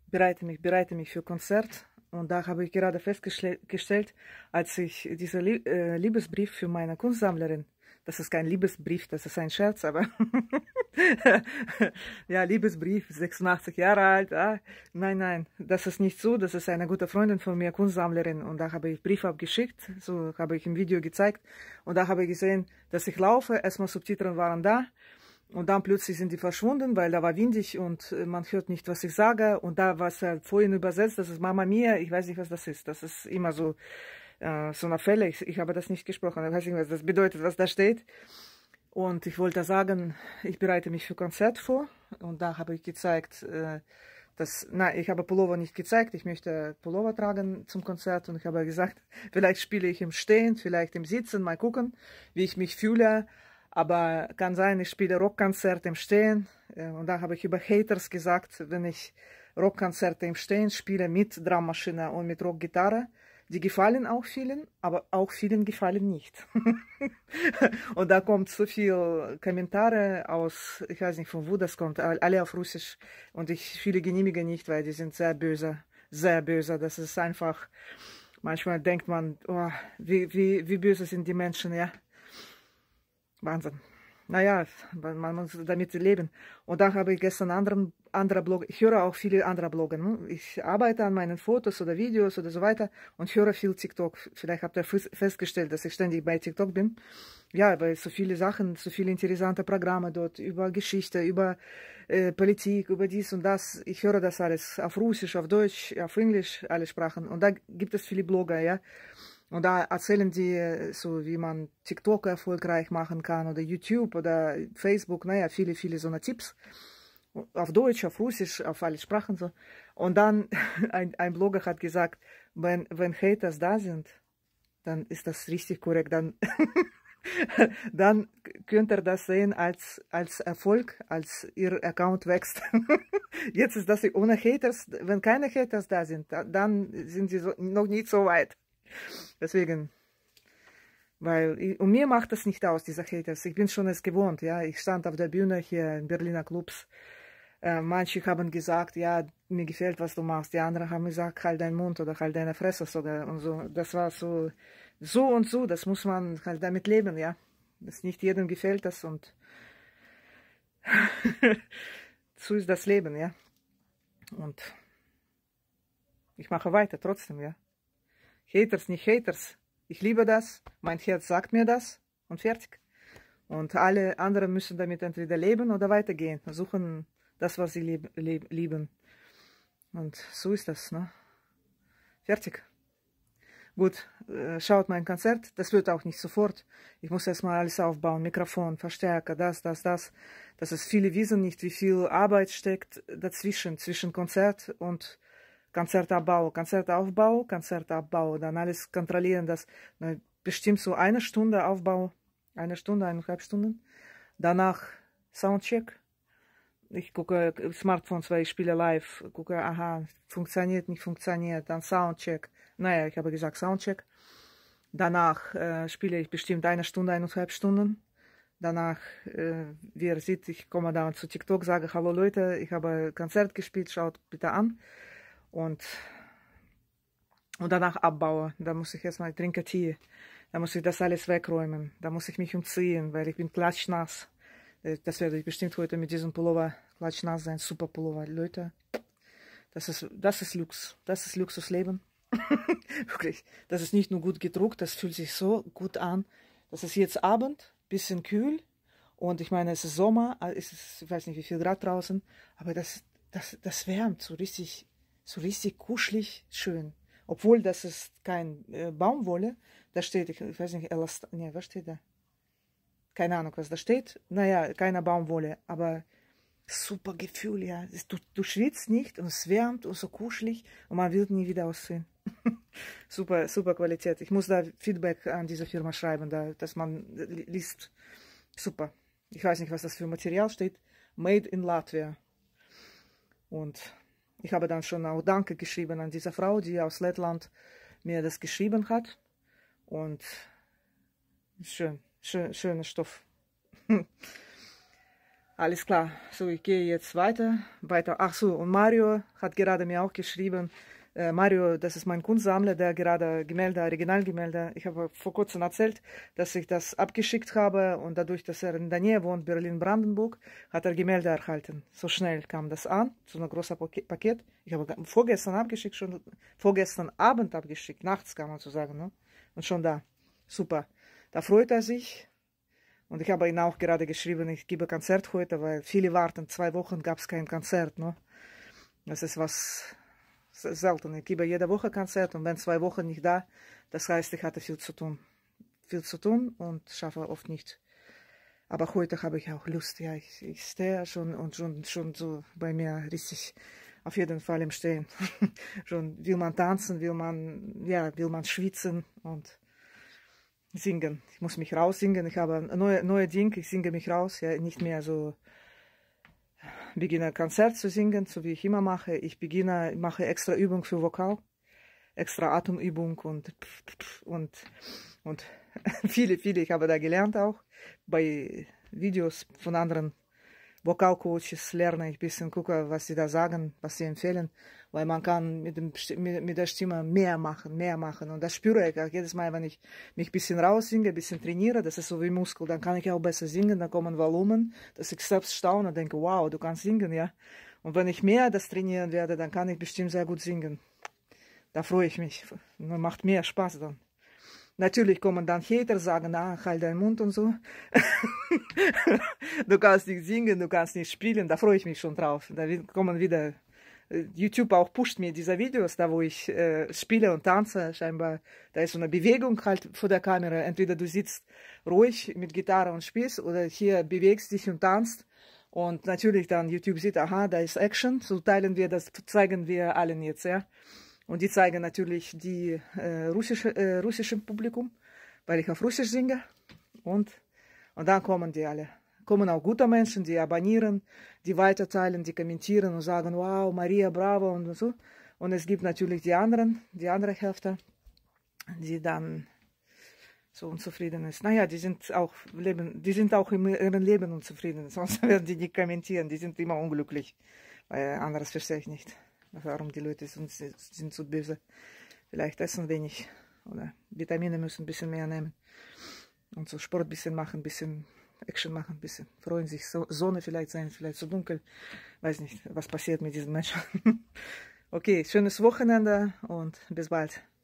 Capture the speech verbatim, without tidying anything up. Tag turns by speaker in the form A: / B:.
A: bereite mich, bereite mich für Konzert. Und da habe ich gerade festgestellt, als ich diesen Liebesbrief für meine Kunstsammlerin, das ist kein Liebesbrief, das ist ein Scherz, aber ja, Liebesbrief, sechsundachtzig Jahre alt, ah, nein, nein, das ist nicht so, das ist eine gute Freundin von mir, Kunstsammlerin, und da habe ich Brief abgeschickt, so habe ich im Video gezeigt, und da habe ich gesehen, dass ich laufe, erstmal Subtitere waren da, und dann plötzlich sind die verschwunden, weil da war windig und man hört nicht, was ich sage. Und da war es halt vorhin übersetzt, das ist Mama Mia, ich weiß nicht, was das ist. Das ist immer so, äh, so eine Fälle, ich, ich habe das nicht gesprochen, ich weiß nicht, was das bedeutet, was da steht. Und ich wollte sagen, ich bereite mich für Konzert vor. Und da habe ich gezeigt, äh, dass, nein, ich habe Pullover nicht gezeigt, ich möchte Pullover tragen zum Konzert. Und ich habe gesagt, vielleicht spiele ich im Stehen, vielleicht im Sitzen, mal gucken, wie ich mich fühle. Aber kann sein, ich spiele Rockkonzerte im Stehen. Und da habe ich über Haters gesagt, wenn ich Rockkonzerte im Stehen spiele mit Drummaschine und mit Rockgitarre, die gefallen auch vielen, aber auch vielen gefallen nicht. Und da kommt so viel Kommentare aus, ich weiß nicht von wo das kommt, alle auf Russisch. Und ich viele genehmige nicht, weil die sind sehr böse, sehr böse. Das ist einfach, manchmal denkt man, oh, wie, wie, wie böse sind die Menschen, ja. Wahnsinn. Naja, man muss damit leben. Und da habe ich gestern anderen, andere Blog, ich höre auch viele andere Bloggen. Ich arbeite an meinen Fotos oder Videos oder so weiter und höre viel TikTok. Vielleicht habt ihr festgestellt, dass ich ständig bei TikTok bin. Ja, weil so viele Sachen, so viele interessante Programme dort über Geschichte, über äh, Politik, über dies und das. Ich höre das alles auf Russisch, auf Deutsch, auf Englisch, alle Sprachen. Und da gibt es viele Blogger, ja. Und da erzählen die so, wie man TikTok erfolgreich machen kann oder YouTube oder Facebook, naja, viele, viele so eine Tipps. Auf Deutsch, auf Russisch, auf alle Sprachen so. Und dann, ein, ein Blogger hat gesagt, wenn, wenn Haters da sind, dann ist das richtig korrekt, dann, dann könnt ihr das sehen als, als Erfolg, als ihr Account wächst. Jetzt ist das ohne Haters, wenn keine Haters da sind, dann sind sie so, noch nicht so weit. Deswegen, weil, ich, und mir macht das nicht aus, dieser Haters. Ich bin schon es gewohnt, ja. Ich stand auf der Bühne hier in Berliner Clubs. Äh, manche haben gesagt, ja, mir gefällt, was du machst. Die anderen haben gesagt, halt deinen Mund oder halt deine Fresse oder und so. Das war so, so und so. Das muss man halt damit leben, ja. Das nicht jedem gefällt das und so ist das Leben, ja. Und ich mache weiter trotzdem, ja. Haters, nicht Haters. Ich liebe das. Mein Herz sagt mir das. Und fertig. Und alle anderen müssen damit entweder leben oder weitergehen. Suchen das, was sie lieb, lieb, lieben. Und so ist das, ne? Fertig. Gut, äh, schaut mein Konzert. Das wird auch nicht sofort. Ich muss erstmal alles aufbauen. Mikrofon, Verstärker, das, das, das. Das ist, viele wissen nicht, wie viel Arbeit steckt dazwischen, zwischen Konzert und Konzertabbau, Konzertaufbau, Konzertabbau, dann alles kontrollieren, das ne, bestimmt so eine Stunde Aufbau, eine Stunde, eineinhalb Stunden. Danach Soundcheck. Ich gucke Smartphones, weil ich spiele live, gucke, aha, funktioniert, nicht funktioniert, dann Soundcheck. Naja, ich habe gesagt Soundcheck. Danach äh, spiele ich bestimmt eine Stunde, eineinhalb Stunden. Danach, äh, wie ihr seht, ich komme dann zu TikTok, sage, hallo Leute, ich habe Konzert gespielt, schaut bitte an. Und, und danach abbaue. Da muss ich erstmal trinken Tee. Da muss ich das alles wegräumen. Da muss ich mich umziehen, weil ich bin klatschnass. Das werde ich bestimmt heute mit diesem Pullover klatschnass sein. Super Pullover, Leute. Das ist, das ist Lux. Das ist Luxusleben. Wirklich. Das ist nicht nur gut gedruckt, das fühlt sich so gut an. Das ist jetzt Abend, bisschen kühl. Und ich meine, es ist Sommer, es ist, ich weiß nicht wie viel Grad draußen, aber das, das, das wärmt so richtig. So richtig kuschelig, schön. Obwohl das ist kein äh, Baumwolle. Da steht, ich, ich weiß nicht, Elast nee, was steht da? Keine Ahnung, was da steht. Naja, keine Baumwolle. Aber super Gefühl, ja. Du, du schwitzt nicht und es wärmt und so kuschelig und man wird nie wieder aussehen. super, super Qualität. Ich muss da Feedback an diese Firma schreiben, da, dass man liest. Super. Ich weiß nicht, was das für Material steht. Made in Latvia. Und ich habe dann schon auch Danke geschrieben an diese Frau, die aus Lettland mir das geschrieben hat. Und schön, schön, schöner Stoff. Alles klar. So, ich gehe jetzt weiter. weiter. Ach so, und Mario hat gerade mir auch geschrieben. Äh, Mario, das ist mein Kunstsammler, der gerade Gemälde, Originalgemälde. Ich habe vor kurzem erzählt, dass ich das abgeschickt habe und dadurch, dass er in der Nähe wohnt, Berlin-Brandenburg, hat er Gemälde erhalten. So schnell kam das an, so ein großer Paket. Ich habe vorgestern abgeschickt, schon vorgestern Abend abgeschickt, nachts kann man so sagen, ne? Und schon da. Super. Da freut er sich. Und ich habe ihn auch gerade geschrieben, ich gebe Konzert heute, weil viele warten. Zwei Wochen gab es kein Konzert. Ne? Das ist was selten. Ich gebe jede Woche Konzert und wenn zwei Wochen nicht da, das heißt, ich hatte viel zu tun. Viel zu tun und schaffe oft nicht. Aber heute habe ich auch Lust. Ja, ich, ich stehe schon und schon, schon so bei mir richtig auf jeden Fall im Stehen. Schon will man tanzen, will man, ja, will man schwitzen und singen. Ich muss mich raussingen. Ich habe ein neues neue Ding. Ich singe mich raus. Ja, nicht mehr so beginne Konzert zu singen, so wie ich immer mache. Ich beginne, mache extra Übung für Vokal, extra Atemübung und und und viele, viele. Ich habe da gelernt auch bei Videos von anderen Vokalcoaches lerne ich ein bisschen, gucke, was sie da sagen, was sie empfehlen, weil man kann mit, dem, mit der Stimme mehr machen, mehr machen und das spüre ich auch jedes Mal, wenn ich mich ein bisschen raussinge, ein bisschen trainiere, das ist so wie Muskel, dann kann ich auch besser singen, dann kommen Volumen, dass ich selbst staune und denke, wow, du kannst singen, ja, und wenn ich mehr das trainieren werde, dann kann ich bestimmt sehr gut singen, da freue ich mich, macht mehr Spaß dann. Natürlich kommen dann Hater, sagen, ah, halt deinen Mund und so. Du kannst nicht singen, du kannst nicht spielen, da freue ich mich schon drauf. Da kommen wieder, YouTube auch pusht mir diese Videos, da wo ich äh, spiele und tanze, scheinbar, da ist so eine Bewegung halt vor der Kamera. Entweder du sitzt ruhig mit Gitarre und spielst oder hier bewegst dich und tanzt. Und natürlich dann YouTube sieht, aha, da ist Action, so teilen wir das, zeigen wir allen jetzt, ja. Und die zeigen natürlich die äh, russische, äh, russische Publikum, weil ich auf Russisch singe. Und, und dann kommen die alle. Kommen auch gute Menschen, die abonnieren, die weiterteilen, die kommentieren und sagen, wow, Maria, bravo und so. Und es gibt natürlich die anderen, die andere Hälfte, die dann so unzufrieden ist. Naja, die sind auch, leben, die sind auch in ihrem Leben unzufrieden, sonst werden die nicht kommentieren, die sind immer unglücklich. Weil anderes verstehe ich nicht. Warum die Leute sind, sind so böse. Vielleicht essen wenig oder Vitamine müssen ein bisschen mehr nehmen. Und so Sport ein bisschen machen, ein bisschen Action machen, ein bisschen freuen sich. So, Sonne vielleicht sein, vielleicht so dunkel. Weiß nicht, was passiert mit diesen Menschen. Okay, schönes Wochenende und bis bald.